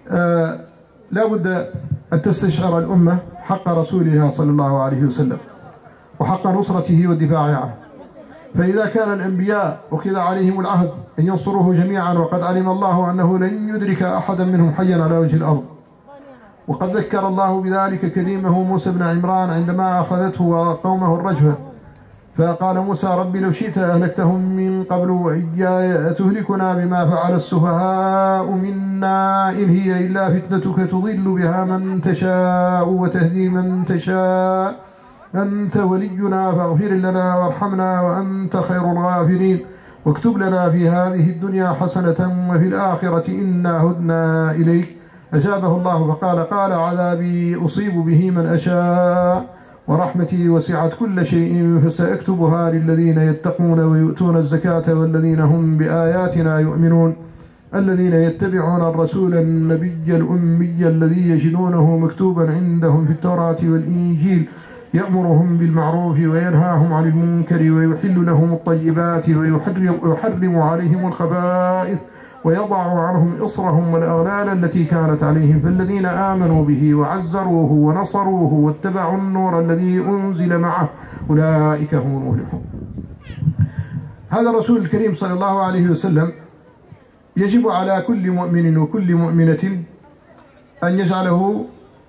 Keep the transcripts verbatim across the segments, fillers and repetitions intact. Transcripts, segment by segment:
آه لا بد أن تستشعر الأمة حق رسولها صلى الله عليه وسلم وحق نصرته والدفاع عنه. فإذا كان الأنبياء أخذ عليهم العهد أن ينصروه جميعا، وقد علم الله أنه لن يدرك أحدا منهم حيا على وجه الأرض، وقد ذكر الله بذلك كليمه موسى بن عمران عندما أخذته وقومه الرجفة، فقال موسى: رب لو شئت أهلكتهم من قبل وإياي أتهلكنا بما فعل السفهاء منا إن هي إلا فتنتك تضل بها من تشاء وتهدي من تشاء أنت ولينا فاغفر لنا وارحمنا وأنت خير الغافرين واكتب لنا في هذه الدنيا حسنة وفي الآخرة إنا هدنا إليك. أجابه الله فقال: قال عذابي أصيب به من أشاء ورحمتي وسعت كل شيء فسأكتبها للذين يتقون ويؤتون الزكاة والذين هم بآياتنا يؤمنون الذين يتبعون الرسول النبي الأمي الذي يجدونه مكتوبا عندهم في التوراة والإنجيل يأمرهم بالمعروف وينهاهم عن المنكر ويحل لهم الطيبات ويحرم, ويحرم عليهم الخبائث ويضع عنهم إصرهم والأغلال التي كانت عليهم فالذين آمنوا به وعزروه ونصروه واتبعوا النور الذي أنزل معه أولئك هم المفلحون. هذا الرسول الكريم صلى الله عليه وسلم يجب على كل مؤمن وكل مؤمنة أن يجعله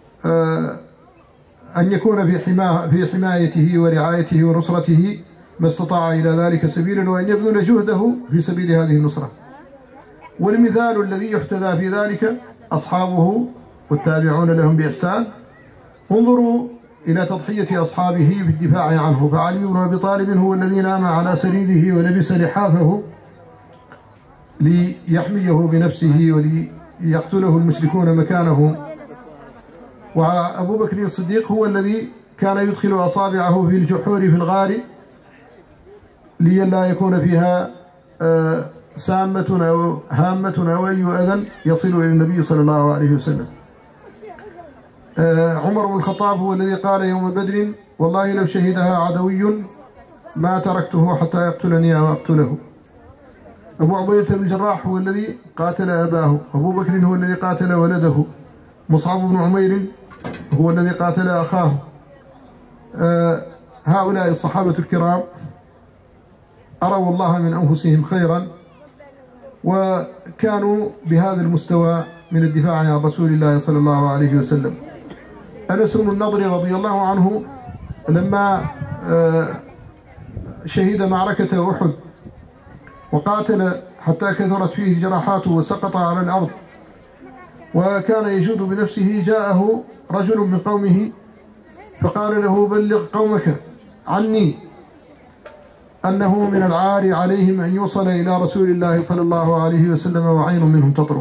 أن يكون في حماه في حمايته ورعايته ونصرته ما استطاع إلى ذلك سبيلا، وأن يبذل جهده في سبيل هذه النصرة. والمثال الذي يحتذى في ذلك أصحابه والتابعون لهم بإحسان. انظروا إلى تضحية أصحابه في الدفاع عنه، فعلي بن أبي طالب هو الذي نام على سريره ولبس لحافه ليحميه بنفسه وليقتله المشركون مكانه، وأبو بكر الصديق هو الذي كان يدخل أصابعه في الجحور في الغار لئلا يكون فيها سامة أو هامة أو أي أذى يصل إلى النبي صلى الله عليه وسلم. عمر بن الخطاب هو الذي قال يوم بدر: والله لو شهدها عدوي ما تركته حتى يقتلني أو أقتله. أبو عبيدة بن الجراح هو الذي قاتل أباه. أبو بكر هو الذي قاتل ولده. مصعب بن عمير هو الذي قاتل أخاه. هؤلاء الصحابة الكرام أروا الله من أنفسهم خيرا، وكانوا بهذا المستوى من الدفاع عن رسول الله صلى الله عليه وسلم. أنس بن النضر رضي الله عنه لما شهد معركة أحد وقاتل حتى كثرت فيه جراحاته وسقط على الأرض وكان يجود بنفسه، جاءه رجل من قومه فقال له: بلغ قومك عني أنه من العار عليهم أن يوصل إلى رسول الله صلى الله عليه وسلم وعين منهم تطرف.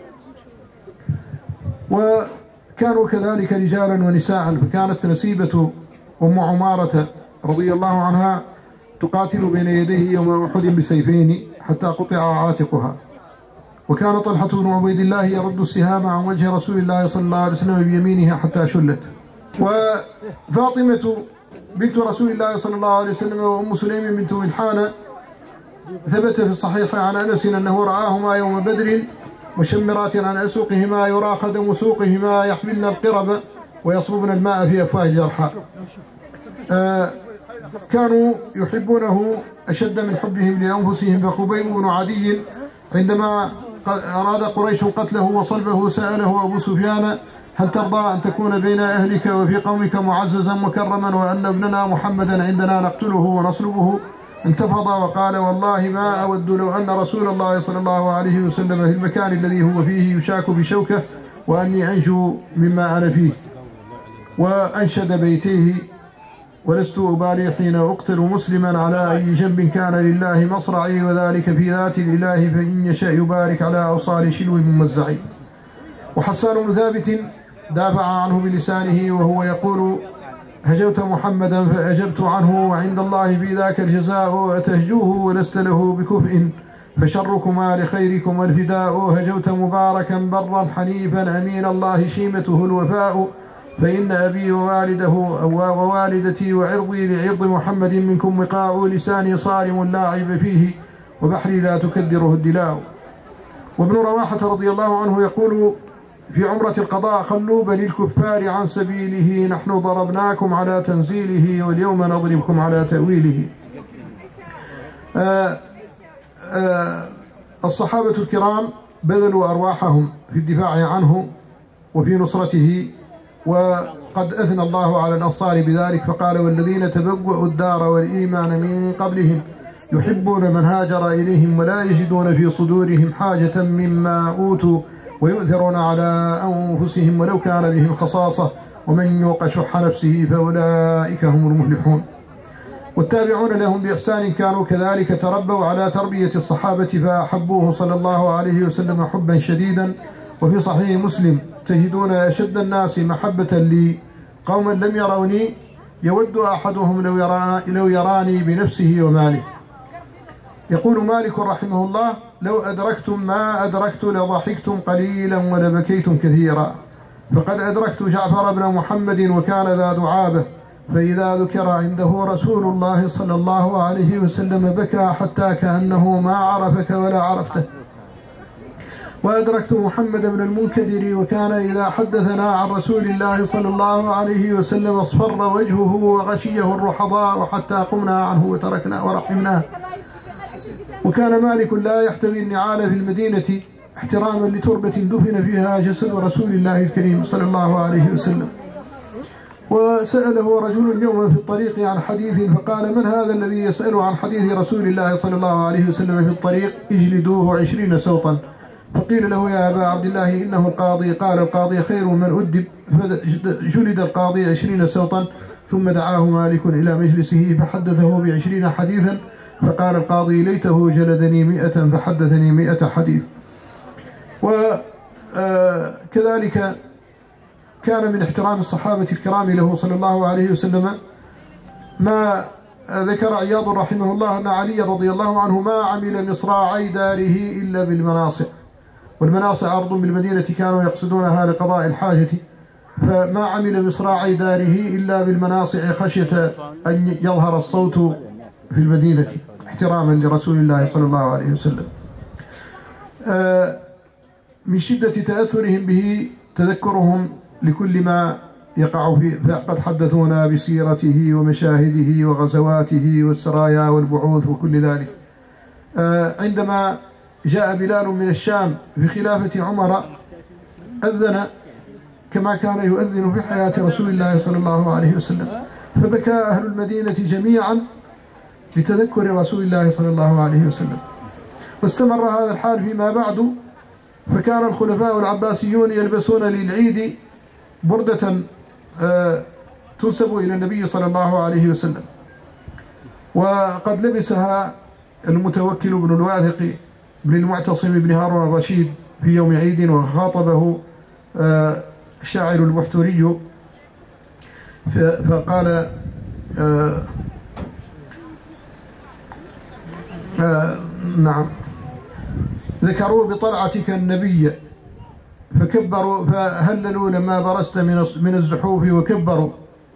وكانوا كذلك رجالا ونساء، فكانت نسيبة أم عمارة رضي الله عنها تقاتل بين يديه يوم أحد بسيفين حتى قطع عاتقها. وكان طلحة بن عبيد الله يرد السهام عن وجه رسول الله صلى الله عليه وسلم بيمينه حتى شلت. وفاطمة بنت رسول الله صلى الله عليه وسلم وأم سليم بنت ملحان ثبت في الصحيح عن أنس أنه رآهما يوم بدر مشمرات عن أسوقهما يرى خدم سوقهما يحملن القرب ويصببن الماء في أفواه الجرحى. آه كانوا يحبونه أشد من حبهم لأنفسهم. فخبيب بن عدي عندما أراد قريش قتله وصلبه سأله أبو سفيان: هل ترضى أن تكون بين أهلك وفي قومك معززا مكرما وأن ابننا محمدا عندنا نقتله ونصلبه؟ انتفض وقال: والله ما أود لو أن رسول الله صلى الله عليه وسلم في المكان الذي هو فيه يشاك بشوكه وأني أنجو مما أنا فيه. وأنشد بيتيه: ولست أبالي حين أقتل مسلما على أي جنب كان لله مصرعي وذلك في ذات الإله فإن يشاء يبارك على أوصال شلو ممزعي. وحسان بن ثابت دافع عنه بلسانه وهو يقول: هجوت محمدا فأجبت عنه وعند الله في ذاك الجزاء أتهجوه ولست له بكفء فشركما لخيركم الفداء. هجوت مباركا برا حنيفا أمين الله شيمته الوفاء فإن أبي ووالده ووالدتي وعرضي لعرض محمد منكم وقاء. لساني صارم لا عيب فيه وبحري لا تكدره الدلاء. وابن رواحة رضي الله عنه يقول: في عمرة القضاء: خلوا بني الكفار عن سبيله، نحن ضربناكم على تنزيله واليوم نضربكم على تأويله. آآ آآ الصحابة الكرام بذلوا أرواحهم في الدفاع عنه وفي نصرته، وقد أثنى الله على الأنصار بذلك فقال: والذين تبوأوا الدار والإيمان من قبلهم يحبون من هاجر إليهم ولا يجدون في صدورهم حاجة مما أوتوا ويؤثرون على أنفسهم ولو كان بهم خصاصة ومن يوق شح نفسه فأولئك هم المفلحون. والتابعون لهم بإحسان كانوا كذلك، تربوا على تربية الصحابة فأحبوه صلى الله عليه وسلم حبا شديدا. وفي صحيح مسلم: تجدون أشد الناس محبة لي قوما لم يروني يود أحدهم لو, يرى لو يراني بنفسه وماله. يقول مالك رحمه الله: لو أدركتم ما أدركت لضحكتم قليلا ولبكيتم كثيرا. فقد أدركت جعفر بن محمد وكان ذا دعابة، فإذا ذكر عنده رسول الله صلى الله عليه وسلم بكى حتى كأنه ما عرفك ولا عرفته. وأدركت محمد بن المنكدر وكان إذا حدثنا عن رسول الله صلى الله عليه وسلم اصفر وجهه وغشيه الرحضاء وحتى قمنا عنه وتركنا ورحمناه. وكان مالك لا يحتذي النعال في المدينة احتراما لتربة دفن فيها جسد رسول الله الكريم صلى الله عليه وسلم. وسأله رجل يوما في الطريق عن حديث فقال: من هذا الذي يسأل عن حديث رسول الله صلى الله عليه وسلم في الطريق؟ اجلدوه عشرين سوطا. فقيل له: يا أبا عبد الله إنه القاضي. قال: القاضي خير من أدب. فجلد القاضي عشرين سوطا، ثم دعاه مالك إلى مجلسه فحدثه بعشرين حديثا. فقال القاضي: ليته جلدني مئة فحدثني مئة حديث. وكذلك كان من احترام الصحابة الكرام له صلى الله عليه وسلم ما ذكر عياض رحمه الله أن علي رضي الله عنه ما عمل مصراعي داره إلا بالمناصع، والمناصع أرض بالمدينة كانوا يقصدونها لقضاء الحاجة، فما عمل مصراعي داره إلا بالمناصع خشية أن يظهر الصوت في المدينة احتراما لرسول الله صلى الله عليه وسلم. من شدة تأثرهم به تذكرهم لكل ما يقع فيه، فقد حدثونا بسيرته ومشاهده وغزواته والسرايا والبعوث وكل ذلك. عندما جاء بلال من الشام في خلافة عمر أذن كما كان يؤذن في حياة رسول الله صلى الله عليه وسلم، فبكى أهل المدينة جميعا لتذكر رسول الله صلى الله عليه وسلم. واستمر هذا الحال فيما بعد، فكان الخلفاء العباسيون يلبسون للعيد بردة تنسب إلى النبي صلى الله عليه وسلم، وقد لبسها المتوكل بن الواثق بن المعتصم بن هارون الرشيد في يوم عيد، وخاطبه الشاعر البحتري فقال: نعم، ذكروا بطلعتك النبي فكبروا فهللوا لما برست من الزحوف وكبروا،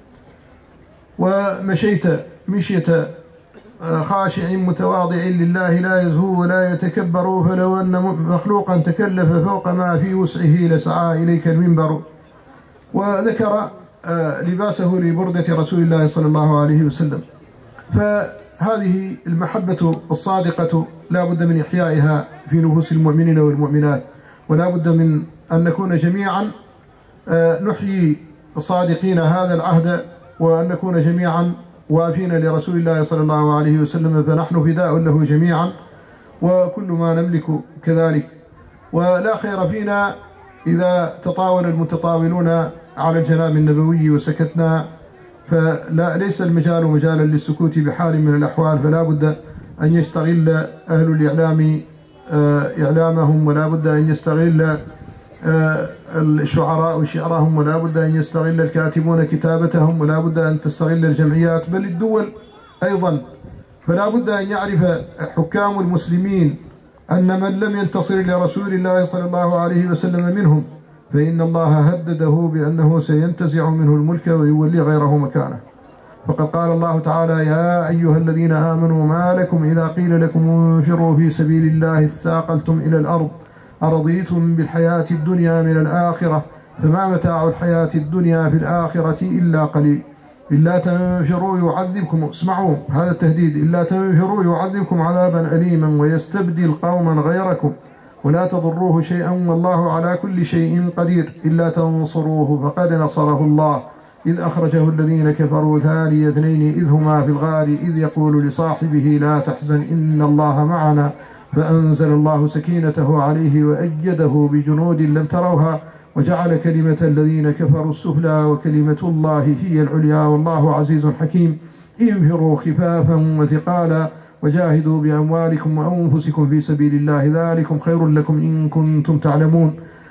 ومشيت مشية خاشع متواضع لله لا يزهو ولا يتكبر، فلو أن مخلوقا تكلف فوق ما في وسعه لسعى إليك المنبر. وذكر لباسه لبردة رسول الله صلى الله عليه وسلم. فهذه المحبة الصادقة لا بد من إحيائها في نفوس المؤمنين والمؤمنات، ولا بد من أن نكون جميعا نحيي صادقين هذا العهد، وأن نكون جميعا وافين لرسول الله صلى الله عليه وسلم، فنحن فداء له جميعا وكل ما نملك كذلك. ولا خير فينا إذا تطاول المتطاولون على الجناب النبوي وسكتنا، فلا ليس المجال مجالا للسكوت بحال من الأحوال، فلا بد أن يستغل أهل الإعلام إعلامهم، ولا بد أن يستغل الشعراء شعرهم، ولا بد أن يستغل الكاتبون كتابتهم، ولا بد أن تستغل الجمعيات بل الدول أيضا. فلا بد أن يعرف حكام المسلمين أن من لم ينتصر لرسول الله صلى الله عليه وسلم منهم فإن الله هدده بأنه سينتزع منه الملك ويولي غيره مكانه. فقد قال الله تعالى: يا أيها الذين آمنوا ما لكم إذا قيل لكم انفروا في سبيل الله اثاقلتم إلى الأرض أرضيتم بالحياة الدنيا من الآخرة فما متاع الحياة الدنيا في الآخرة إلا قليل إلا تنفروا يعذبكم، اسمعوا هذا التهديد، إلا تنفروا يعذبكم عذابا أليما ويستبدل قوما غيركم ولا تضروه شيئا والله على كل شيء قدير. إلا تنصروه فقد نصره الله إذ أخرجه الذين كفروا ثاني اثنين إذ هما في الغار إذ يقول لصاحبه لا تحزن إن الله معنا فأنزل الله سكينته عليه وأيده بجنود لم تروها وجعل كلمة الذين كفروا السفلى وكلمة الله هي العليا والله عزيز حكيم. انفروا خفافا وثقالا وجاهدوا بأموالكم وأنفسكم في سبيل الله ذلكم خير لكم إن كنتم تعلمون.